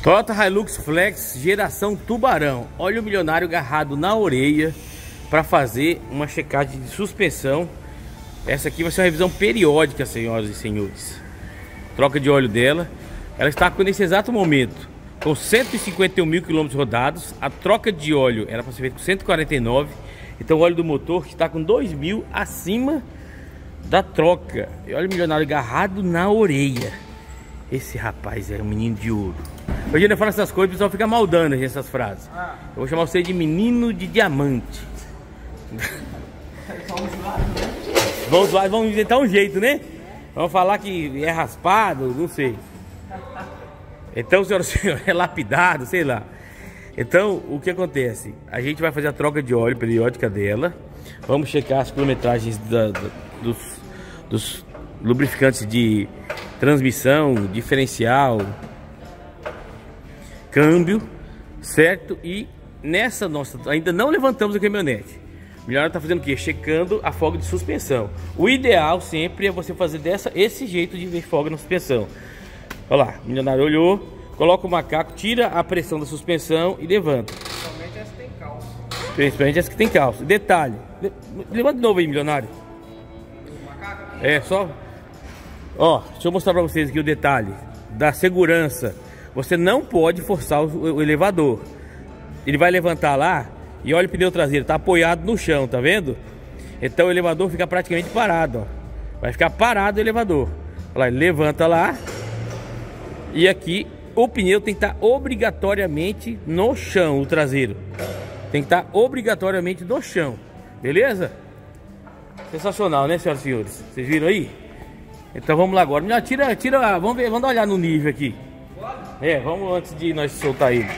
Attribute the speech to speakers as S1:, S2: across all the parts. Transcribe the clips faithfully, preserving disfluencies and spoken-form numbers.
S1: Toyota Hilux Flex geração tubarão. Olha o milionário agarrado na orelha para fazer uma checagem de suspensão. Essa aqui vai ser uma revisão periódica, senhoras e senhores. Troca de óleo dela. Ela está nesse exato momento com cento e cinquenta e um mil quilômetros rodados. A troca de óleo era para ser feita com cento e quarenta e nove. Então o óleo do motor está com dois mil acima da troca. E olha o milionário agarrado na orelha. Esse rapaz é um menino de ouro. Hoje eu falo essas coisas, o pessoal fica maldando essas frases. Eu vou chamar você de menino de diamante. Vamos lá, vamos inventar um jeito, né? Vamos falar que é raspado, não sei. Então, senhora, senhor, é lapidado, sei lá. Então, o que acontece? A gente vai fazer a troca de óleo periódica dela. Vamos checar as quilometragens da, da, dos, dos lubrificantes de transmissão, diferencial, câmbio, certo? E nessa nossa, ainda não levantamos a caminhonete. O milionário está fazendo o quê? Checando a folga de suspensão. O ideal sempre é você fazer dessa, esse jeito de ver folga na suspensão. Olha lá, o milionário olhou, coloca o macaco, tira a pressão da suspensão e levanta. Principalmente essa que tem calço. Principalmente essa que tem calço. Detalhe, levanta de novo aí, milionário. O macaco? É, só... Ó, deixa eu mostrar para vocês aqui o detalhe da segurança. Você não pode forçar o, o elevador. Ele vai levantar lá e olha o pneu traseiro, tá apoiado no chão, tá vendo? Então o elevador fica praticamente parado, ó. Vai ficar parado o elevador. Olha lá, ele levanta lá. E aqui o pneu tem que estar obrigatoriamente no chão, o traseiro. Tem que estar obrigatoriamente no chão. Beleza? Sensacional, né, senhoras e senhores? Vocês viram aí? Então vamos lá agora. Tira, tira, vamos ver, vamos dar uma olhada no nível aqui. É, vamos antes de nós soltar ele.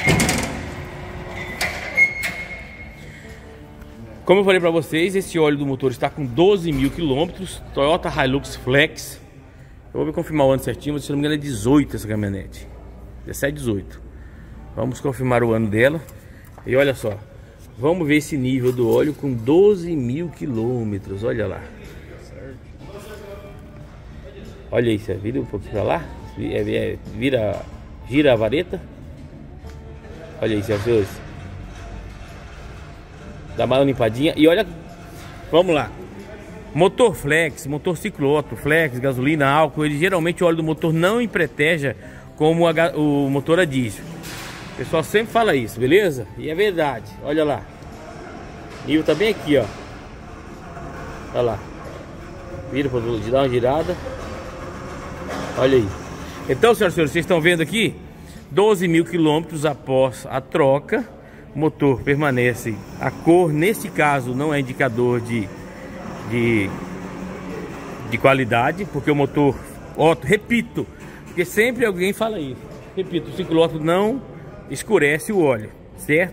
S1: Como eu falei pra vocês, esse óleo do motor está com doze mil quilômetros. Toyota Hilux Flex. Eu vou confirmar o ano certinho, mas se não me engano é dezoito essa caminhonete. dezessete, dezoito. Vamos confirmar o ano dela. E olha só, vamos ver esse nível do óleo com doze mil quilômetros. Olha lá. Olha isso, vira um pouquinho pra lá. Vira, gira a vareta. Olha isso, senhores. Dá mais uma limpadinha. E olha, vamos lá. Motor flex, motor cicloto, flex, gasolina, álcool, ele geralmente o óleo do motor não empreteja como a, o motor a diesel. O pessoal sempre fala isso, beleza? E é verdade, olha lá. O nível tá bem aqui, ó. Olha lá. Vira para dar uma girada. Olha aí. Então, senhoras e senhores, vocês estão vendo aqui, doze mil quilômetros após a troca, o motor permanece. A cor, nesse caso, não é indicador de De, de qualidade, porque o motor Otto, repito, porque sempre alguém fala isso, repito, o ciclo Otto não escurece o óleo, certo?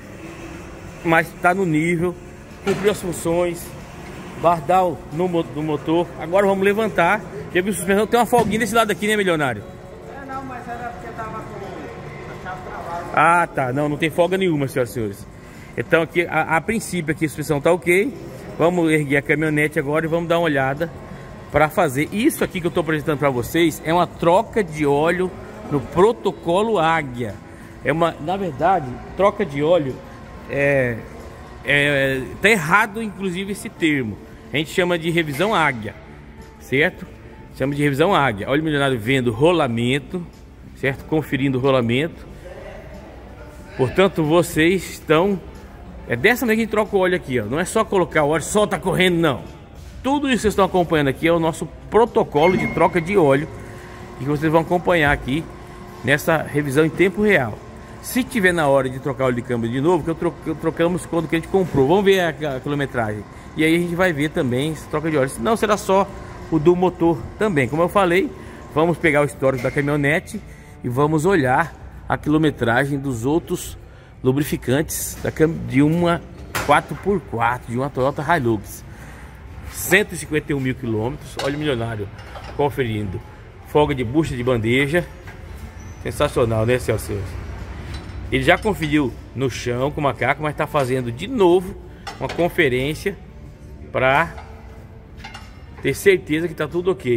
S1: Mas está no nível, cumpriu as funções, bardal no, no motor. Agora vamos levantar. Já viu a suspensão? Tem uma folguinha desse lado aqui, né, milionário?
S2: É, não, mas era porque tava com a chave travada.
S1: Ah, tá, não, não tem folga nenhuma, senhoras e senhores. Então aqui, a, a princípio aqui a suspensão tá ok. Vamos erguer a caminhonete agora e vamos dar uma olhada para fazer. Isso aqui que eu estou apresentando para vocês é uma troca de óleo no protocolo Águia. É uma, na verdade, troca de óleo é, é tá errado, inclusive, esse termo. A gente chama de revisão Águia, certo? Chama de revisão Águia. Olha o milionário vendo rolamento, certo? Conferindo o rolamento. Portanto, vocês estão... É dessa maneira que a gente troca o óleo aqui, ó. Não é só colocar o óleo, só tá correndo, não. Tudo isso que vocês estão acompanhando aqui é o nosso protocolo de troca de óleo, e que vocês vão acompanhar aqui nessa revisão em tempo real. Se tiver na hora de trocar o óleo de câmbio de novo, que eu, tro eu trocamos quando que a gente comprou, vamos ver a, a quilometragem. E aí a gente vai ver também essa troca de óleo. Se não, será só o do motor também. Como eu falei, vamos pegar o histórico da caminhonete e vamos olhar a quilometragem dos outros lubrificantes de uma quatro por quatro, de uma Toyota Hilux. Cento e cinquenta e um mil quilômetros. Olha o milionário conferindo folga de bucha de bandeja. Sensacional, né, senhoras e senhores? Ele já conferiu no chão com o macaco, mas está fazendo de novo uma conferência para ter certeza que está tudo ok.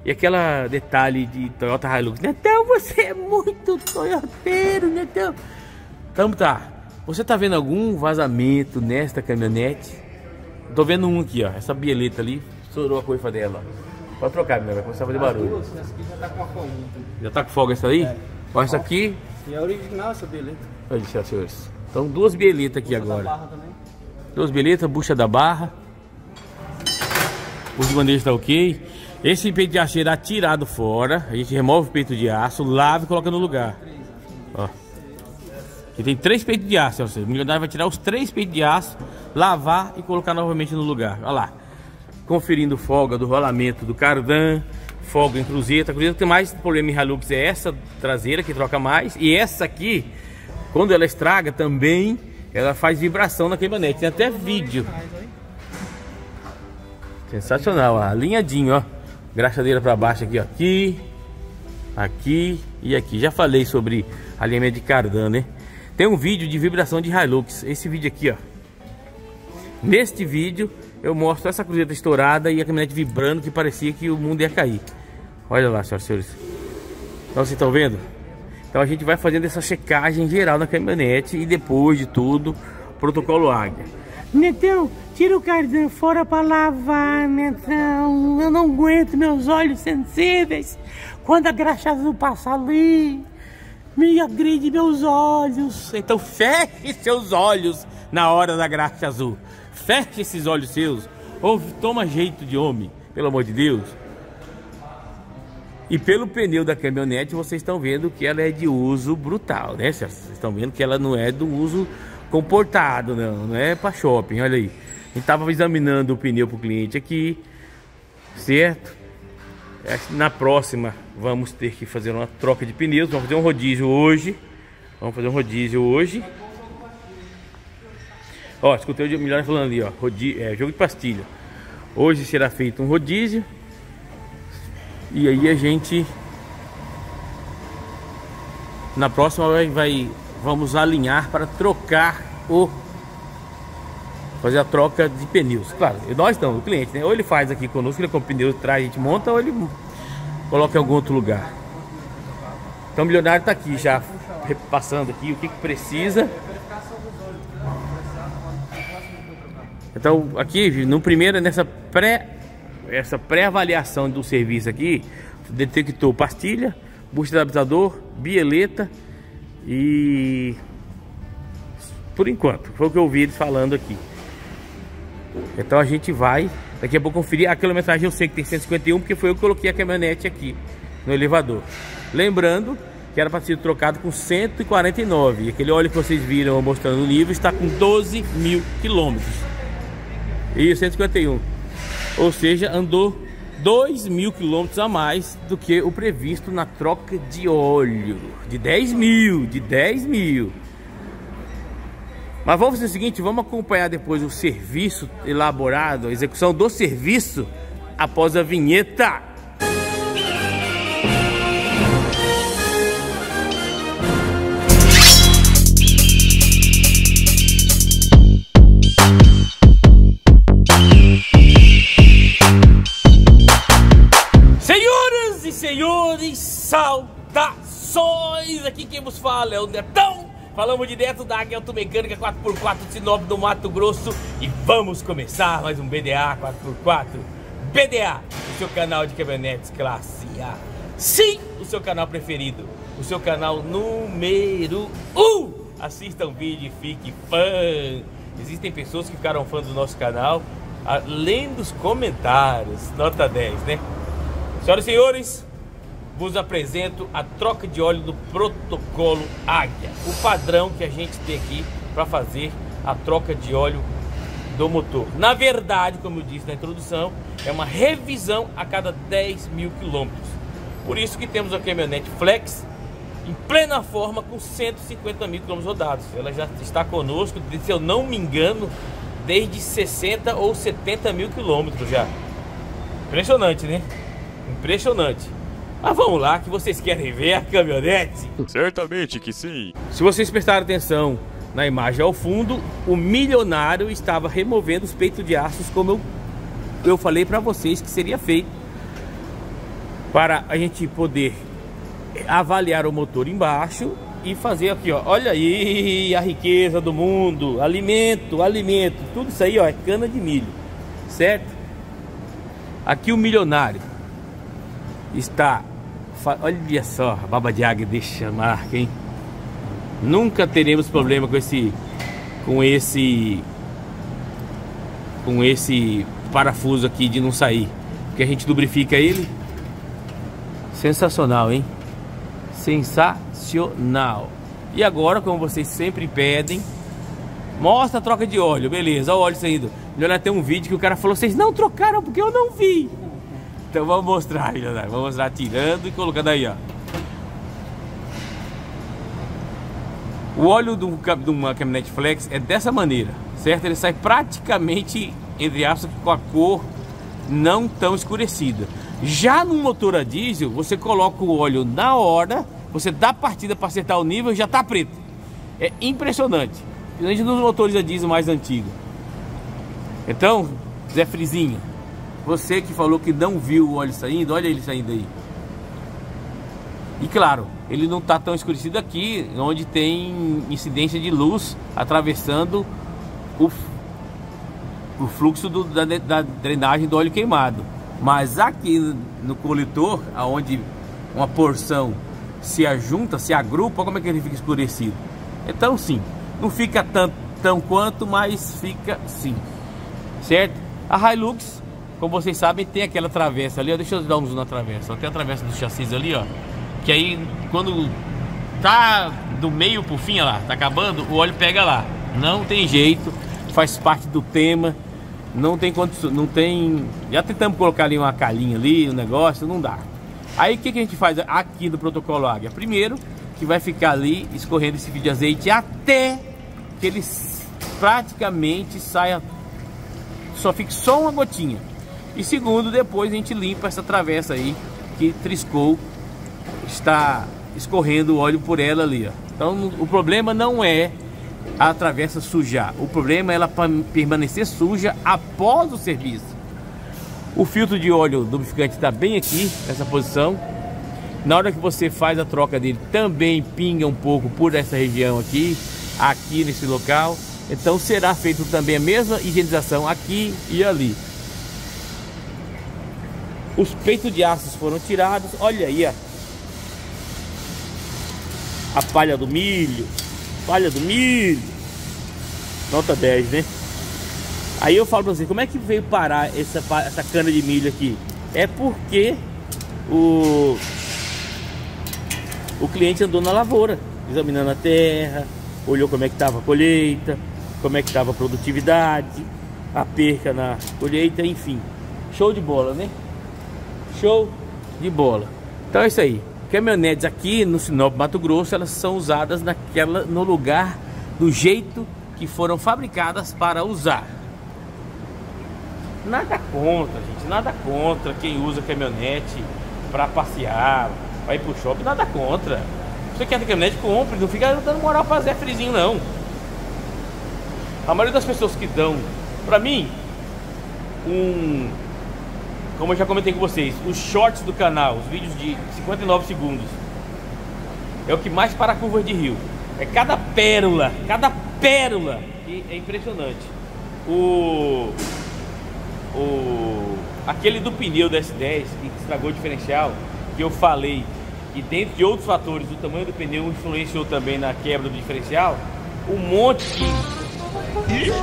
S1: E aquela detalhe de Toyota Hilux. Netão, você é muito toyoteiro, Netão. Então tá. Você tá vendo algum vazamento nesta caminhonete? Tô vendo um aqui, ó. Essa bieleta ali, estourou a coifa dela. Pode trocar, meu, vai começar a fazer barulho.
S2: Essa aqui já tá com a folga.
S1: Já tá com folga essa aí?
S2: É.
S1: Olha essa aqui.
S2: E é original essa bieleta.
S1: Olha só, senhores. Então duas bieletas aqui
S2: Bucha
S1: agora.
S2: da barra também.
S1: Duas bieletas, bucha da barra. O de bandeja tá ok. Esse peito de aço será tirado fora. A gente remove o peito de aço, lava e coloca no lugar. Ó. Aqui tem três peitos de aço. Ó. O milionário vai tirar os três peitos de aço, lavar e colocar novamente no lugar. Olha lá. Conferindo folga do rolamento do cardan, folga em cruzeta. A cruzeta tem mais problema em Hilux, é essa traseira que troca mais. E essa aqui, quando ela estraga também, ela faz vibração na caminhonete. Tem até vídeo. Sensacional, ó. Alinhadinho, ó. Graxadeira para baixo aqui, ó. Aqui, aqui e aqui. Já falei sobre alinhamento de cardan, né? Tem um vídeo de vibração de Hilux. Esse vídeo aqui, ó. Neste vídeo eu mostro essa cruzeta estourada e a caminhonete vibrando, que parecia que o mundo ia cair. Olha lá, senhoras e senhores. Então, vocês estão vendo? Então a gente vai fazendo essa checagem geral na caminhonete e depois de tudo, protocolo Águia. Netão, tira o cardan fora para lavar, Netão. Eu não aguento meus olhos sensíveis. Quando a graxa azul passa ali, me agride meus olhos. Então feche seus olhos na hora da graxa azul. Feche esses olhos seus. Ou toma jeito de homem, pelo amor de Deus. E pelo pneu da caminhonete vocês estão vendo que ela é de uso brutal, né? Vocês estão vendo que ela não é do uso comportado, não. Não é para shopping, olha aí. A gente estava examinando o pneu para o cliente aqui, certo? Na próxima vamos ter que fazer uma troca de pneus. Vamos fazer um rodízio hoje. Vamos fazer um rodízio hoje. Ó, escutei o milionário falando ali, ó, rodízio, é, jogo de pastilha. Hoje será feito um rodízio. E aí a gente na próxima vai, vai vamos alinhar para trocar o fazer a troca de pneus. Claro, nós não, o cliente, né? Ou ele faz aqui conosco, ele compra pneu, traz, a gente monta, ou ele coloca em algum outro lugar. Então o milionário tá aqui já repassando aqui o que, que precisa. Então aqui no primeiro, nessa pré essa pré-avaliação do serviço aqui, detectou pastilha, bucha de adaptador, bieleta e por enquanto foi o que eu ouvi eles falando aqui. Então a gente vai daqui a pouco conferir a quilometragem. Eu sei que tem cento e cinquenta e um porque foi eu que coloquei a caminhonete aqui no elevador, lembrando que era para ser trocado com cento e quarenta e nove, e aquele óleo que vocês viram mostrando no livro está com doze mil quilômetros e cento e cinquenta e um, ou seja, andou dois mil quilômetros a mais do que o previsto na troca de óleo, de dez mil, de dez mil. Mas vamos fazer o seguinte, vamos acompanhar depois o serviço elaborado, a execução do serviço após a vinheta. Senhoras e senhores, saudações! Aqui quem vos fala é o Netão. Falamos direto da Águia Automecânica quatro por quatro de Sinop, do Mato Grosso. E vamos começar mais um B D A quatro por quatro. B D A, o seu canal de caminhonetes classe A. Sim, o seu canal preferido, o seu canal número um. Assista um vídeo e fique fã. Existem pessoas que ficaram fã do nosso canal além dos comentários. Nota dez, né? Senhoras e senhores, vos apresento a troca de óleo do protocolo Águia, o padrão que a gente tem aqui para fazer a troca de óleo do motor. Na verdade, como eu disse na introdução, é uma revisão a cada dez mil quilômetros. Por isso que temos a caminhonete Flex em plena forma com cento e cinquenta mil quilômetros rodados. Ela já está conosco, se eu não me engano, desde sessenta ou setenta mil quilômetros já. Impressionante, né? Impressionante. Mas vamos lá, que vocês querem ver a caminhonete?
S3: Certamente que sim.
S1: Se vocês prestarem atenção na imagem ao fundo, o milionário estava removendo os peitos de aços, como eu, eu falei para vocês que seria feito. para a gente poder avaliar o motor embaixo e fazer aqui, ó, olha aí a riqueza do mundo, alimento, alimento, tudo isso aí, ó, é cana de milho, certo? Aqui o milionário está, olha só, a baba de águia deixa a marca, hein? Nunca teremos problema com esse, com esse, com esse parafuso aqui de não sair, porque a gente lubrifica ele. Sensacional, hein? Sensacional. E agora, como vocês sempre pedem, mostra a troca de óleo. Beleza, olha o óleo saindo. Milionário, tem um vídeo que o cara falou: vocês não trocaram porque eu não vi. Então vamos mostrar, Milionário. Vamos mostrar tirando e colocando aí, ó. O óleo de uma caminhonete flex é dessa maneira, certo? Ele sai praticamente, entre aspas, com a cor não tão escurecida. Já no motor a diesel, você coloca o óleo na hora, você dá a partida para acertar o nível e já tá preto. É impressionante, principalmente nos motores a diesel mais antigos. Então, Zé Frizinho, você que falou que não viu o óleo saindo, olha ele saindo aí. E claro, ele não tá tão escurecido aqui, onde tem incidência de luz atravessando o, o fluxo do, da, da drenagem do óleo queimado. Mas aqui no coletor, aonde uma porção se ajunta, se agrupa, como é que ele fica escurecido? Então sim, não fica tanto tão quanto, mas fica sim, certo? A Hilux, como vocês sabem, tem aquela travessa ali, ó, deixa eu dar um zoom na travessa, ó, tem a travessa do chassi ali, ó, que aí quando tá do meio pro fim, ó lá, tá acabando, o óleo pega lá, não tem jeito, faz parte do tema. Não tem condição, não tem. Já tentamos colocar ali uma calhinha ali, um negócio, não dá. Aí o que, que a gente faz aqui no protocolo Águia? Primeiro, que vai ficar ali escorrendo esse fio de azeite até que ele praticamente saia, só fique só uma gotinha. E segundo, depois a gente limpa essa travessa aí que triscou, está escorrendo o óleo por ela ali, ó. Então o problema não é a travessa sujar, o problema é ela permanecer suja após o serviço. O filtro de óleo lubrificante está bem aqui nessa posição. Na hora que você faz a troca dele, também pinga um pouco por essa região aqui, aqui nesse local. Então será feito também a mesma higienização aqui e ali. Os peitos de aços foram tirados. Olha aí, ó, a palha do milho. Palha do milho, nota dez, né? Aí eu falo pra você, como é que veio parar essa, essa cana de milho aqui? É porque o, o cliente andou na lavoura, examinando a terra, olhou como é que estava a colheita, como é que estava a produtividade, a perca na colheita, enfim. Show de bola, né? Show de bola. Então é isso aí. Caminhonetes aqui no Sinop, Mato Grosso, elas são usadas naquela, no lugar, do jeito que foram fabricadas para usar. Nada contra, gente, nada contra quem usa caminhonete para passear, para ir pro shopping, nada contra. Se você quer ter caminhonete, compre, não fica dando moral para Zé Frizinho, não. A maioria das pessoas que dão, para mim, um... como eu já comentei com vocês, os shorts do canal, os vídeos de cinquenta e nove segundos, é o que mais para curvas de rio. É cada pérola, cada pérola que é impressionante. O, o aquele do pneu da S dez que estragou o diferencial, que eu falei, e dentre de outros fatores, o tamanho do pneu influenciou também na quebra do diferencial. Um monte de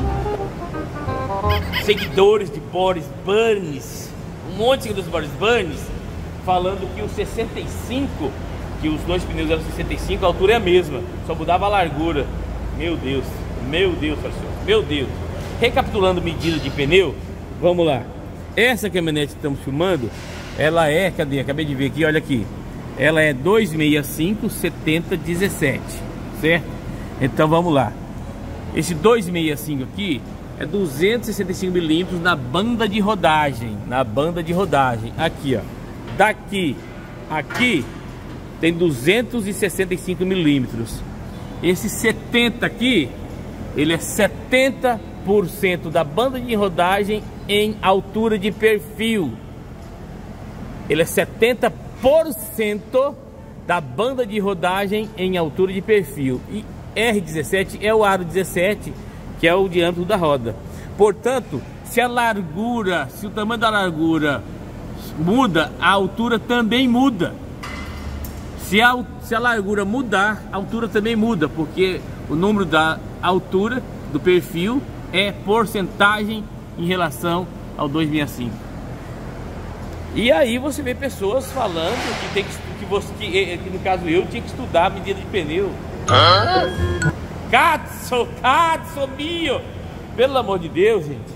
S1: seguidores de Boris Burns, um monte de seguidores de Boris Burns, falando que o sessenta e cinco, que os dois pneus eram sessenta e cinco, a altura é a mesma, só mudava a largura. Meu Deus, meu Deus, senhor, meu Deus. Recapitulando medida de pneu, vamos lá. Essa caminhonete que estamos filmando, ela é, cadê? Acabei de ver aqui, olha aqui. Ela é duzentos e sessenta e cinco, setenta, dezessete, certo? Então vamos lá. Esse duzentos e sessenta e cinco aqui é duzentos e sessenta e cinco milímetros na banda de rodagem, na banda de rodagem. Aqui, ó, daqui, aqui tem duzentos e sessenta e cinco milímetros. Esse setenta aqui, ele é setenta por cento da banda de rodagem em altura de perfil. ele é setenta por cento da banda de rodagem em altura de perfil. E R dezessete é o aro dezessete, que é o diâmetro da roda. Portanto, se a largura, se o tamanho da largura muda, a altura também muda. Se a, se a largura mudar, a altura também muda, porque o número da altura do perfil é porcentagem em relação ao duzentos e sessenta e cinco. E aí você vê pessoas falando que tem que, que você, que, que no caso eu, tinha que estudar a medida de pneu. Hã? Cazzo, cazzo mio! Pelo amor de Deus, gente.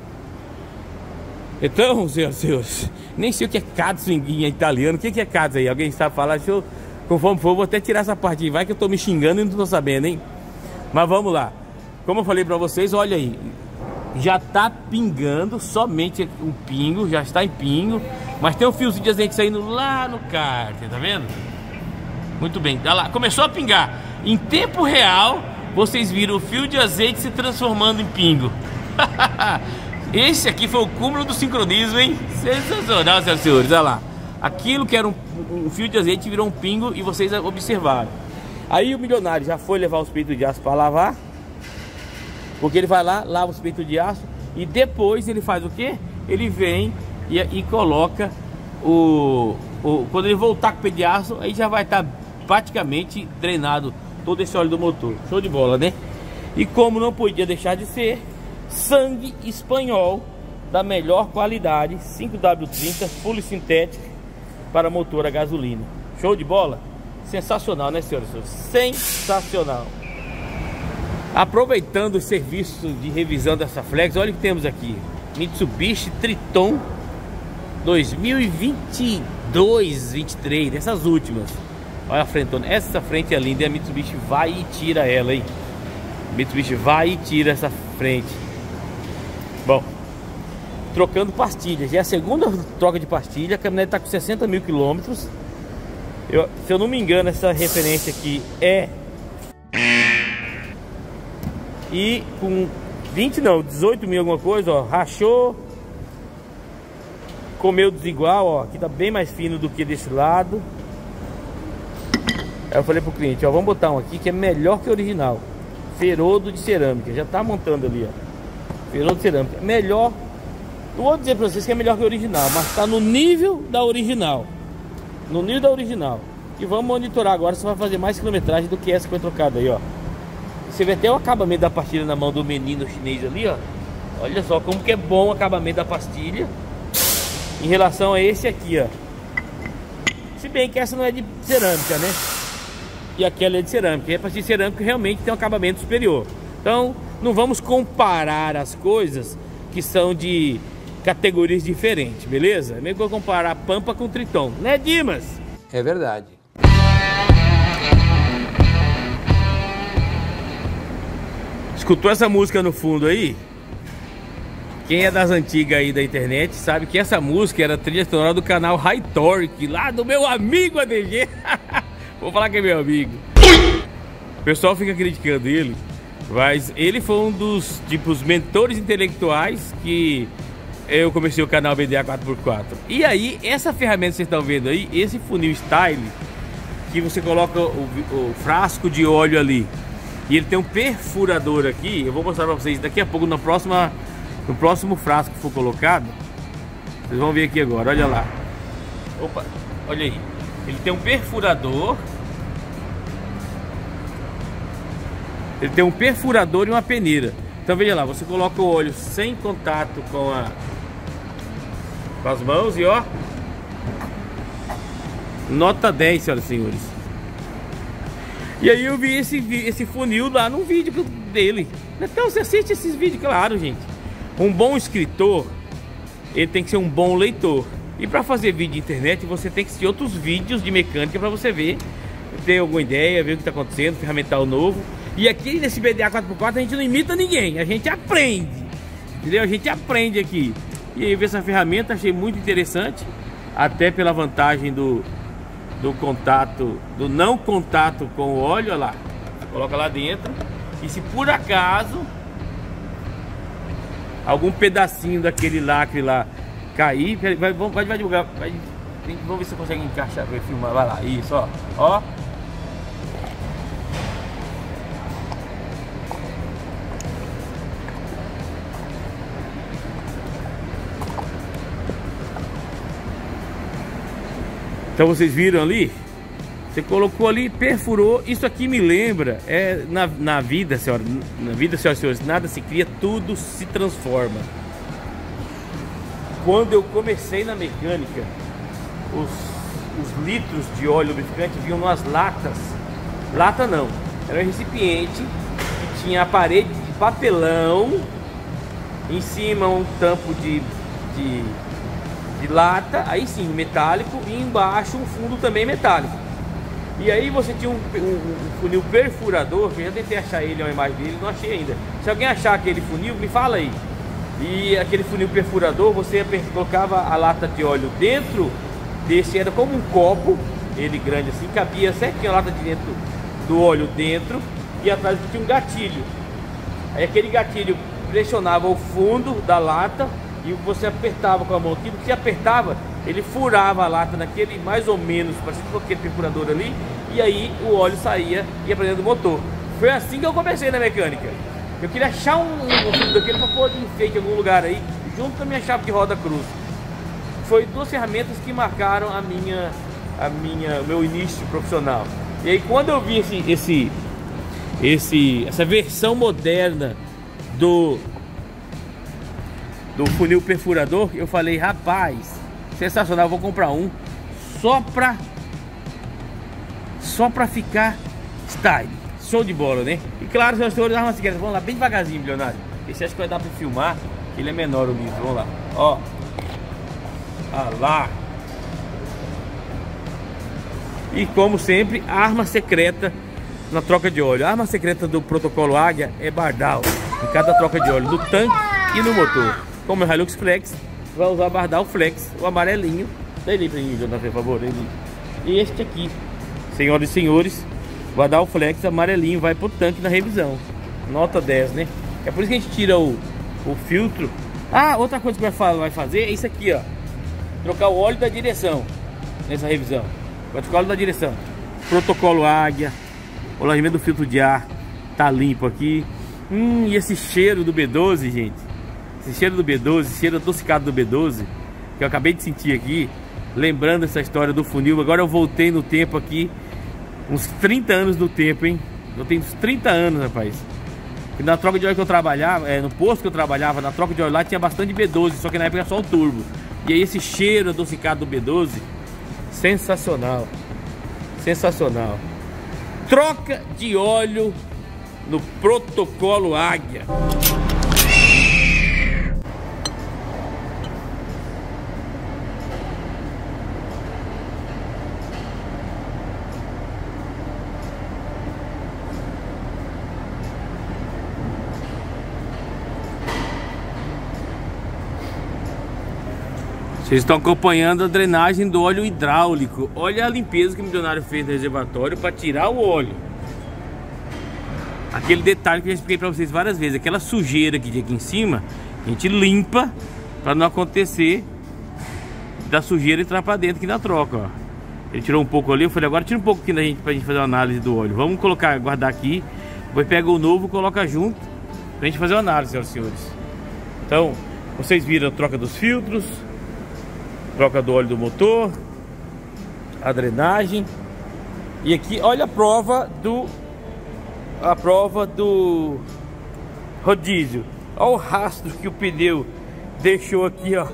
S1: Então, senhoras e senhores, nem sei o que é cazzo em, em italiano. O que é cazzo aí? Alguém sabe falar? Deixa eu, conforme for, vou até tirar essa parte aí. Vai que eu tô me xingando e não tô sabendo, hein? Mas vamos lá. Como eu falei pra vocês, olha aí. Já tá pingando, somente um pingo, já está em pingo. Mas tem um fiozinho de azeite saindo lá no cárter, tá vendo? Muito bem, olha lá, começou a pingar. Em tempo real, vocês viram o fio de azeite se transformando em pingo. Esse aqui foi o cúmulo do sincronismo, hein? Sensacional, senhoras e senhores, olha lá. Aquilo que era um, um fio de azeite virou um pingo e vocês observaram. Aí o milionário já foi levar os peitos de aço para lavar. Porque ele vai lá, lava os peitos de aço e depois ele faz o quê? Ele vem e, e coloca o, o... Quando ele voltar com o peito de aço, aí já vai estar praticamente drenado todo esse óleo do motor. Show de bola, né? E como não podia deixar de ser, sangue espanhol da melhor qualidade, cinco W trinta, full sintético para motor a gasolina. Show de bola? Sensacional, né, senhoras e senhores? Sensacional! Aproveitando o serviço de revisão dessa Flex, olha o que temos aqui. Mitsubishi Triton dois mil e vinte e dois, vinte e três, essas últimas. Olha a frentona, essa frente é linda e a Mitsubishi vai e tira ela, hein? Mitsubishi vai e tira essa frente. Bom, trocando pastilha, já é a segunda troca de pastilha. A caminhonete está com sessenta mil quilômetros. Eu, se eu não me engano, essa referência aqui é... E com vinte não, dezoito mil alguma coisa, ó, rachou. Comeu desigual, ó, aqui tá bem mais fino do que desse lado. Aí eu falei pro cliente, ó, vamos botar um aqui que é melhor que o original. Ferodo de cerâmica, já tá montando ali, ó. Ferodo de cerâmica, melhor. Não vou dizer pra vocês que é melhor que o original, mas tá no nível da original. No nível da original. E vamos monitorar agora se vai fazer mais quilometragem do que essa que foi trocada aí, ó. Você vê até o acabamento da pastilha na mão do menino chinês ali, ó. Olha só como que é bom o acabamento da pastilha em relação a esse aqui, ó. Se bem que essa não é de cerâmica, né? E aquela é de cerâmica. E a pastilha de cerâmica realmente tem um acabamento superior. Então, não vamos comparar as coisas que são de categorias diferentes, beleza? É meio que eu comparar a Pampa com o Triton, né, Dimas?
S4: É verdade.
S1: Escutou essa música no fundo aí? Quem é das antigas aí da internet sabe que essa música era a trilha sonora do canal High Torque, lá do meu amigo A D G. Vou falar que é meu amigo. O pessoal fica criticando ele, mas ele foi um dos tipos mentores intelectuais que eu comecei o canal B D A quatro por quatro. E aí, essa ferramenta que vocês estão vendo aí, esse funil style, que você coloca o, o frasco de óleo ali, e ele tem um perfurador aqui. Eu vou mostrar pra vocês daqui a pouco na próxima, no próximo frasco que for colocado. Vocês vão ver aqui agora, olha lá. Opa, olha aí. Ele tem um perfurador. Ele tem um perfurador e uma peneira. Então veja lá, você coloca o óleo sem contato com, a, com as mãos e ó, nota dez, senhoras e senhores. E aí eu vi esse, esse funil lá num vídeo dele. Então você assiste esses vídeos, claro, gente. Um bom escritor, ele tem que ser um bom leitor. E para fazer vídeo de internet, você tem que assistir outros vídeos de mecânica para você ver, ter alguma ideia, ver o que está acontecendo, ferramental novo. E aqui nesse B D A quatro por quatro a gente não imita ninguém, a gente aprende. Entendeu? A gente aprende aqui. E aí eu vi essa ferramenta, achei muito interessante. Até pela vantagem do... do contato, do não contato com o óleo, olha lá, coloca lá dentro. E se por acaso algum pedacinho daquele lacre lá cair, vai, vai, vai, vai, vai Tem, vamos ver se você consegue encaixar, ver, filmar. Vai lá, isso, ó. Ó. Então vocês viram ali? Você colocou ali, perfurou. Isso aqui me lembra, é na, na vida, senhora, na vida, senhoras e senhores, nada se cria, tudo se transforma. Quando eu comecei na mecânica, os, os litros de óleo lubrificante vinham nas latas. Lata não, era um recipiente que tinha a parede de papelão, em cima um tampo de, de, de lata, aí sim, metálico, e embaixo um fundo também metálico. E aí você tinha um, um, um funil perfurador, que eu já tentei achar ele, uma imagem dele, não achei ainda. Se alguém achar aquele funil, me fala aí. E aquele funil perfurador, você colocava a lata de óleo dentro desse, era como um copo, ele grande assim, cabia certinho a lata de dentro do óleo dentro, e atrás tinha um gatilho. Aí aquele gatilho pressionava o fundo da lata e você apertava com a mão aqui, que apertava, ele furava a lata naquele, mais ou menos, parecia com aquele perfurador ali, e aí o óleo saía e ia para dentro do motor. Foi assim que eu comecei na mecânica. Eu queria achar um, um fio daquele para pôr de enfeite em algum lugar aí, junto com a minha chave de roda cruz. Foi duas ferramentas que marcaram a minha, a minha, o meu início profissional. E aí quando eu vi esse, esse, esse, essa versão moderna do, do funil perfurador, eu falei, rapaz, sensacional, eu vou comprar um só pra, só pra ficar style. Show de bola, né? E claro, senhoras e senhores, arma secreta. Vamos lá, bem devagarzinho, milionário. Esse acho que vai dar pra filmar. Ele é menor o livro. Vamos lá. Ó. Ah lá. E como sempre, a arma secreta na troca de óleo. A arma secreta do protocolo Águia é Bardal. Em cada troca de óleo, no tanque e no motor. Como é o Hilux Flex, vai usar Bardal Flex, o amarelinho. Dá ele pra mim, Jonathan, por favor. Ele. E este aqui, senhoras e senhores, Bardal Flex amarelinho, vai pro tanque na revisão. Nota dez, né? É por isso que a gente tira o, o filtro. Ah, outra coisa que vai fazer é isso aqui, ó. Trocar o óleo da direção nessa revisão. Vai trocar o óleo da direção. Protocolo Águia. O largamento do filtro de ar tá limpo aqui. Hum, e esse cheiro do B doze, gente. Esse cheiro do B doze, esse cheiro adocicado do B doze, que eu acabei de sentir aqui, lembrando essa história do funil. Agora eu voltei no tempo aqui, uns trinta anos no tempo, hein? Eu tenho uns trinta anos, rapaz. E na troca de óleo que eu trabalhava, é, no posto que eu trabalhava, na troca de óleo lá tinha bastante B doze, só que na época era só o turbo. E aí esse cheiro adocicado do B doze, sensacional. Sensacional. Troca de óleo no protocolo Águia. Vocês estão acompanhando a drenagem do óleo hidráulico. Olha a limpeza que o milionário fez no reservatório para tirar o óleo. Aquele detalhe que eu já expliquei para vocês várias vezes. Aquela sujeira que tinha aqui em cima, a gente limpa para não acontecer da sujeira entrar para dentro aqui na troca, ó. Ele tirou um pouco ali, eu falei, agora tira um pouco aqui da gente, pra gente fazer uma análise do óleo. Vamos colocar, guardar aqui. Depois pega o novo, coloca junto pra gente fazer uma análise, senhoras e senhores. Então, vocês viram a troca dos filtros, troca do óleo do motor, a drenagem. E aqui, olha a prova do a prova do rodízio. Olha o rastro que o pneu deixou aqui, ó.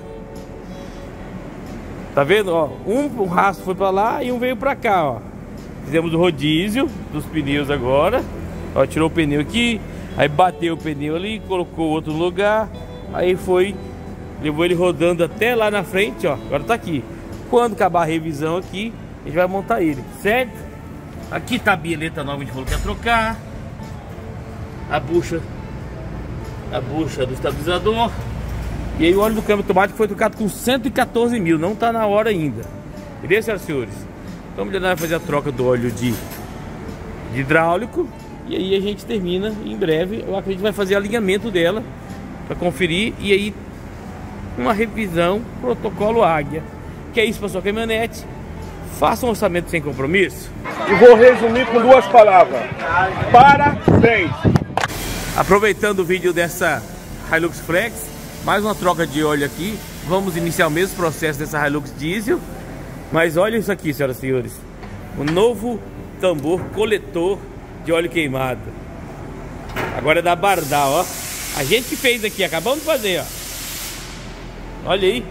S1: Tá vendo, ó? Um, um rastro foi pra lá e um veio pra cá, ó. Fizemos o rodízio dos pneus agora. Ó, tirou o pneu aqui, aí bateu o pneu ali, colocou outro lugar, aí foi, levou ele rodando até lá na frente, ó. Agora tá aqui. Quando acabar a revisão aqui, a gente vai montar ele, certo? Aqui tá a bieleta nova, a gente falou que ia trocar. A bucha, a bucha do estabilizador. E aí o óleo do câmbio automático foi trocado com cento e quatorze mil, não tá na hora ainda. Beleza, senhoras e senhores? Então o milionário vai fazer a troca do óleo de, de hidráulico. E aí a gente termina em breve. Eu acredito que vai fazer alinhamento dela para conferir. E aí uma revisão protocolo Águia. quer isso para sua caminhonete, faça um orçamento sem compromisso.
S4: E vou resumir com duas palavras: parabéns!
S1: Aproveitando o vídeo dessa Hilux Flex, mais uma troca de óleo aqui. Vamos iniciar o mesmo processo dessa Hilux Diesel. Mas olha isso aqui, senhoras e senhores, o novo tambor coletor de óleo queimado. Agora é da Bardal, ó. A gente que fez aqui, acabamos de fazer, ó. Olha aí.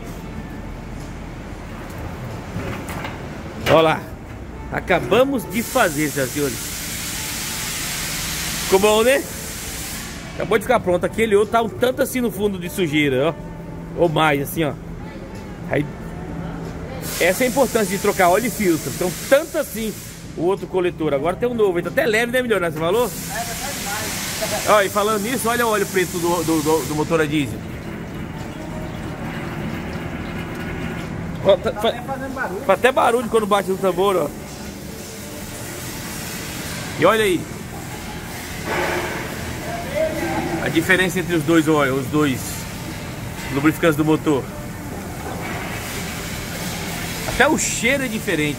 S1: Olha lá. Acabamos de fazer, senhoras e senhores. Ficou bom, né? Acabou de ficar pronto. Aquele outro tá um tanto assim no fundo de sujeira, ó. Ou mais, assim, ó. Aí, essa é a importância de trocar óleo e filtro. Então, tanto assim o outro coletor. Agora tem um novo. Ele tá até leve, né, melhorar? Você falou? É, tá demais. Ó, e falando nisso, olha o óleo preto do, do, do, do motor a diesel. Ó, tá, tá fa... até fazendo barulho. Faz até barulho quando bate no tambor, ó. E olha aí. A diferença entre os dois óleos, os dois lubrificantes do motor. Até o cheiro é diferente.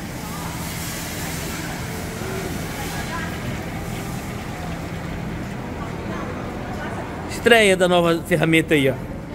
S1: Estreia da nova ferramenta aí, ó.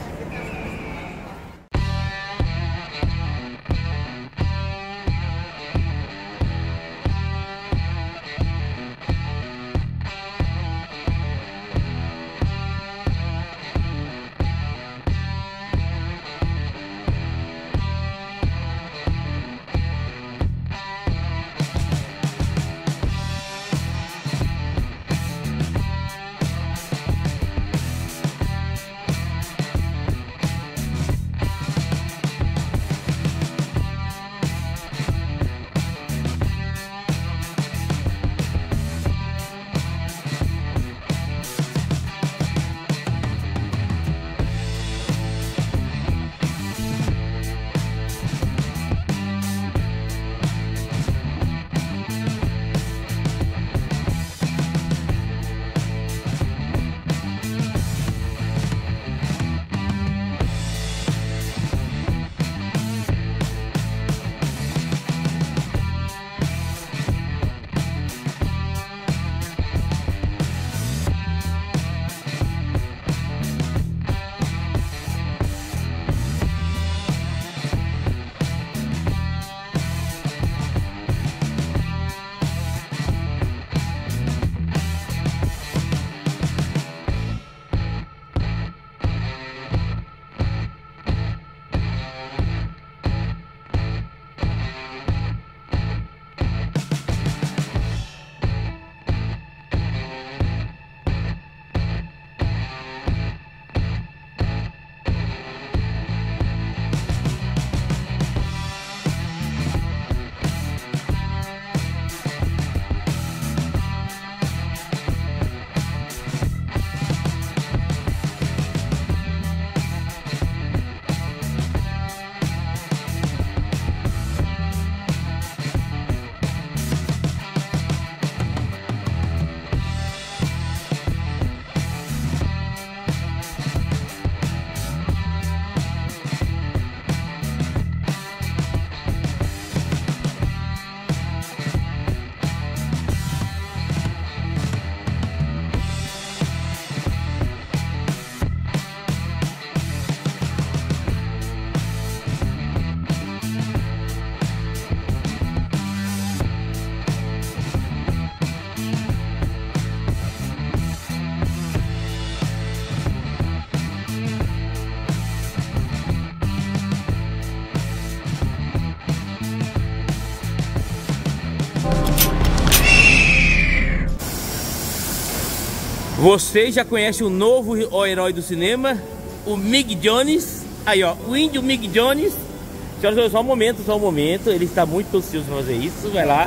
S1: Vocês já conhecem o novo herói do cinema, o Mick Jones. Aí, ó, o índio Mick Jones. Senhoras, só um momento, só um momento. Ele está muito ansioso para fazer isso. Vai lá.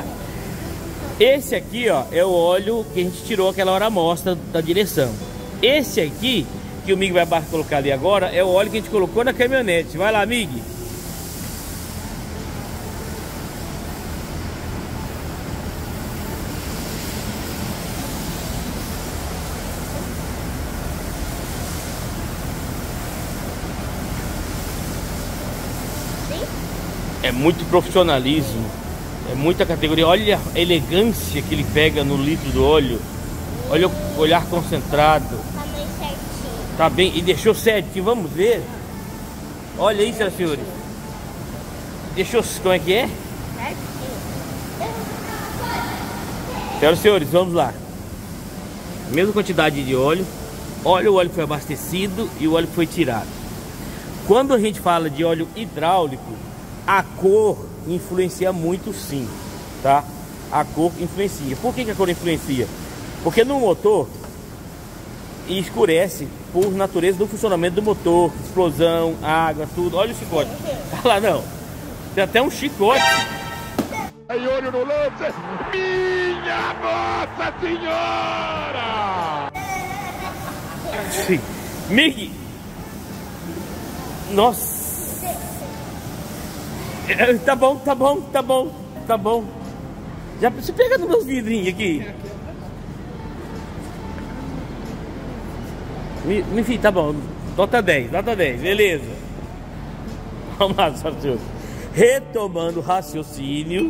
S1: Esse aqui, ó, é o óleo que a gente tirou aquela hora amostra da direção. Esse aqui, que o Mig vai colocar ali agora, é o óleo que a gente colocou na caminhonete. Vai lá, Mig. É muito profissionalismo, é muita categoria. Olha a elegância que ele pega no litro do óleo. Olha o olhar concentrado.
S5: Tá bem certinho.
S1: Tá bem, e deixou certinho, vamos ver. Olha aí, senhoras e senhores. Deixou, como é que é?
S5: Certinho.
S1: Senhoras e senhores, vamos lá. Mesma quantidade de óleo. Olha o óleo que foi abastecido e o óleo que foi tirado. Quando a gente fala de óleo hidráulico, a cor influencia muito, sim, tá? A cor influencia. Por que que a cor influencia? Porque no motor escurece por natureza do funcionamento do motor, explosão, água, tudo. Olha o chicote. Olha lá, não. Tem até um chicote.
S4: Aí, olho no lance. Minha Nossa Senhora!
S1: Sim. Mig. Nossa. É, tá bom, tá bom, tá bom, tá bom. Já se pega nos meus vidrinhos aqui. Enfim, tá bom. Nota dez, nota dez, beleza. Vamos lá, senhoras e senhores. Retomando o raciocínio.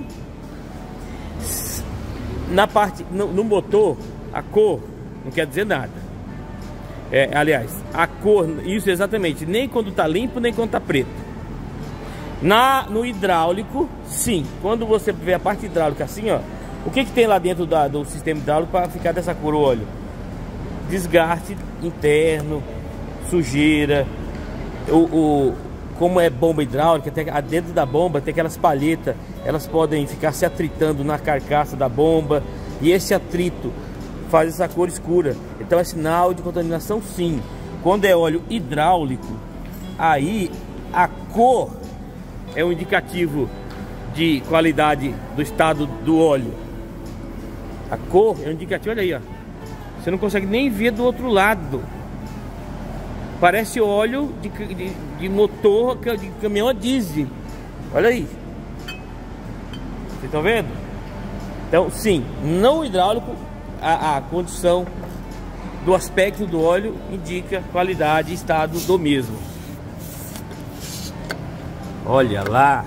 S1: Na parte, no, no motor, a cor não quer dizer nada. É, aliás, a cor, isso exatamente, nem quando tá limpo, nem quando tá preto. Na, no hidráulico, sim. Quando você vê a parte hidráulica assim, ó, o que que tem lá dentro da, do sistema hidráulico para ficar dessa cor o óleo? Desgaste interno, sujeira. O, o, como é bomba hidráulica, tem, dentro da bomba tem aquelas palhetas, elas podem ficar se atritando na carcaça da bomba. E esse atrito faz essa cor escura. Então é sinal de contaminação, sim. Quando é óleo hidráulico, aí a cor é um indicativo de qualidade do estado do óleo. A cor é um indicativo, olha aí, ó. Você não consegue nem ver do outro lado. Parece óleo de, de, de motor de caminhão a diesel. Olha aí. Vocês estão vendo? Então, sim, no hidráulico, a, a condição do aspecto do óleo indica qualidade e estado do mesmo. Olha lá.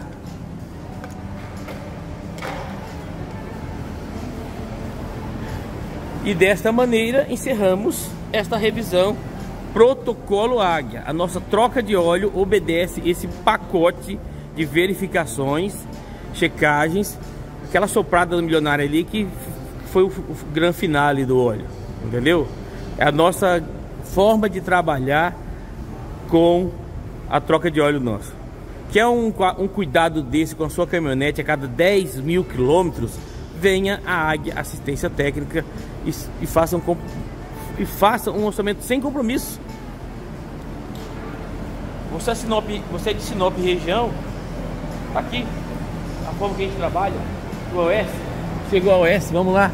S1: E desta maneira encerramos esta revisão Protocolo Águia. A nossa troca de óleo obedece esse pacote de verificações, checagens, aquela soprada milionária ali que foi o, o grande finale do óleo, entendeu? É a nossa forma de trabalhar com a troca de óleo nosso. Quer um, um cuidado desse com a sua caminhonete a cada dez mil quilômetros? Venha a Águia Assistência Técnica e, e, faça um, e faça um orçamento sem compromisso. Você é, Sinop, você é de Sinop região, aqui, a forma que a gente trabalha, o O S, chegou ao O S, vamos lá.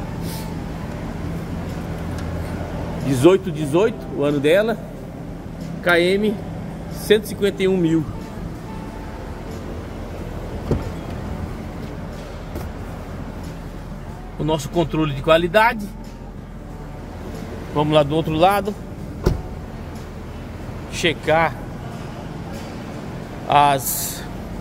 S1: dezoito dezoito, o ano dela, K M cento e cinquenta e um mil. O nosso controle de qualidade. Vamos lá do outro lado. Checar as...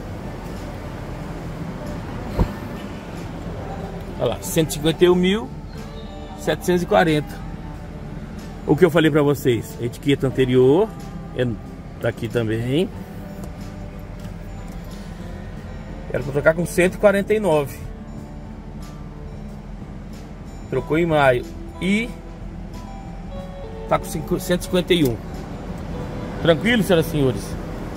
S1: Olha lá, cento e cinquenta e um mil setecentos e quarenta. O que eu falei para vocês, a etiqueta anterior tá aqui também. Era para trocar com cento e quarenta e nove. Trocou em maio e tá com cento e cinquenta e um. Tranquilo, senhoras e senhores?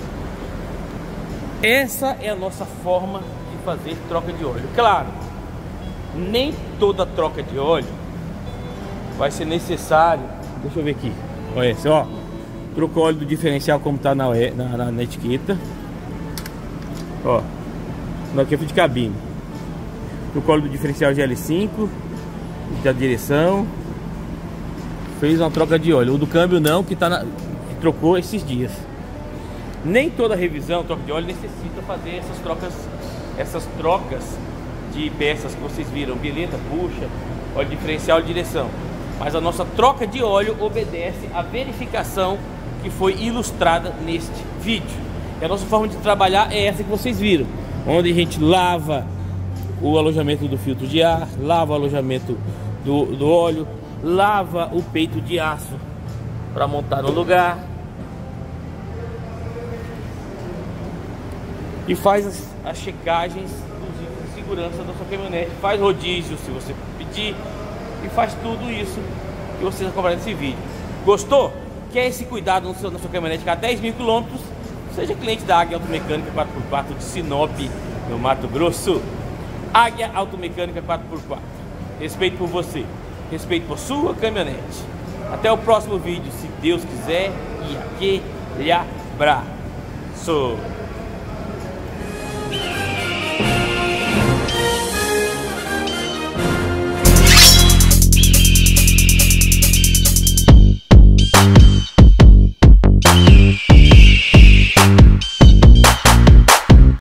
S1: Essa é a nossa forma de fazer troca de óleo. Claro, nem toda troca de óleo vai ser necessário. Deixa eu ver aqui. Olha esse, ó. Trocou o óleo do diferencial como tá na, na, na, na etiqueta. Ó. No aqui de cabine. Trocou o óleo do diferencial G L cinco. Da direção. Fez uma troca de óleo. O do câmbio não, que, tá na, que trocou esses dias. Nem toda revisão, troca de óleo, necessita fazer essas trocas, essas trocas de peças que vocês viram, bilheta, bucha, óleo diferencial e direção. Mas a nossa troca de óleo obedece à verificação que foi ilustrada neste vídeo. E a nossa forma de trabalhar é essa que vocês viram. onde a gente lava o alojamento do filtro de ar, lava o alojamento do, do óleo, lava o peito de aço para montar no lugar e faz as, as checagens dos itens de segurança da sua caminhonete, faz rodízio se você pedir e faz tudo isso que vocês acompanharam nesse vídeo. Gostou? Quer esse cuidado no seu, na sua caminhonete a dez mil quilômetros? Seja cliente da Águia Automecânica quatro por quatro de Sinop, no Mato Grosso. Águia Automecânica quatro por quatro. Respeito por você, respeito por sua caminhonete. Até o próximo vídeo, se Deus quiser, e aquele abraço.